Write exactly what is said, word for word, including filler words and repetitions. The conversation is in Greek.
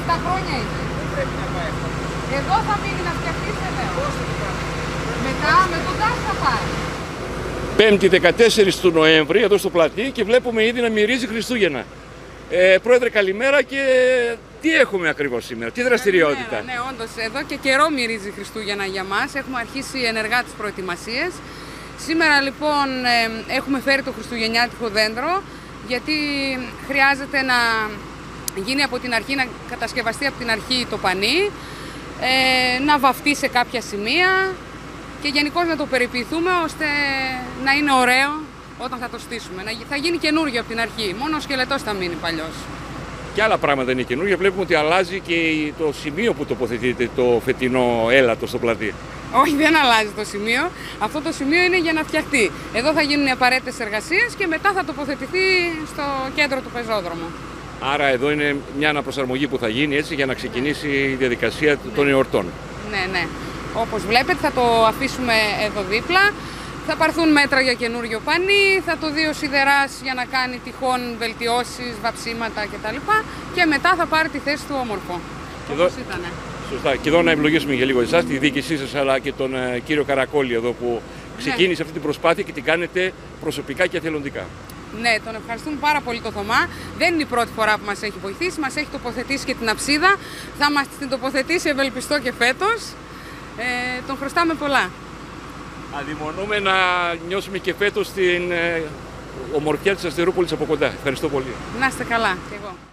επτά χρόνια είναι. Δεν πρέπει να πάει αυτό. Εδώ θα μείνει να φτιαχτεί, σε λέω. Μετά με τον Τάσο θα πάει. Πέμπτη δεκατέσσερις του Νοέμβρη εδώ στο πλατή και βλέπουμε ήδη να μυρίζει Χριστούγεννα. Ε, πρόεδρε, καλημέρα, και τι έχουμε ακριβώς σήμερα, τι δραστηριότητα? Καλημέρα, ναι, όντως, εδώ και καιρό μυρίζει Χριστούγεννα για μας. Έχουμε αρχίσει ενεργά τις προετοιμασίες. Σήμερα λοιπόν ε, έχουμε φέρει το χριστουγεννιάτικο δέντρο, γιατί χρειάζεται να γίνει από την αρχή, να κατασκευαστεί από την αρχή το πανί, ε, να βαφτεί σε κάποια σημεία και γενικώς να το περιποιηθούμε ώστε να είναι ωραίο όταν θα το στήσουμε. Θα γίνει καινούργιο από την αρχή, μόνο ο σκελετός θα μείνει παλιός. Και άλλα πράγματα είναι καινούργια, βλέπουμε ότι αλλάζει και το σημείο που τοποθετείται το φετινό έλατο στο πλατή. Όχι, δεν αλλάζει το σημείο. Αυτό το σημείο είναι για να φτιαχτεί. Εδώ θα γίνουν οι απαραίτητες εργασίες και μετά θα τοποθετηθεί στο κέντρο του πεζόδρομου. Άρα εδώ είναι μια αναπροσαρμογή που θα γίνει έτσι για να ξεκινήσει η διαδικασία ναι. των εορτών. Ναι, ναι. Όπως βλέπετε θα το αφήσουμε εδώ δίπλα. Θα πάρθουν μέτρα για καινούριο πανί, θα το δει ο σιδεράς για να κάνει τυχόν βελτιώσεις, βαψίματα κτλ. Και μετά θα πάρει τη θέση του όμορφο. Και όπως εδώ... ήτανε. Σωστά. Και εδώ να ευλογήσουμε για λίγο εσάς, τη διοίκησή σας, αλλά και τον uh, κύριο Καρακόλη εδώ που ξεκίνησε ναι. αυτή την προσπάθεια και την κάνετε προσωπικά και εθελοντικά. Ναι, τον ευχαριστούμε πάρα πολύ το Θωμά. Δεν είναι η πρώτη φορά που μας έχει βοηθήσει, μας έχει τοποθετήσει και την αψίδα. Θα μας την τοποθετήσει, ευελπιστώ, και φέτος. Ε, τον χρωστάμε πολλά. Αδειμονούμε να νιώσουμε και φέτος την ε, ομορφιά της Αστερούπολης από κοντά. Ευχαριστώ πολύ. Να είστε καλά. Και εγώ.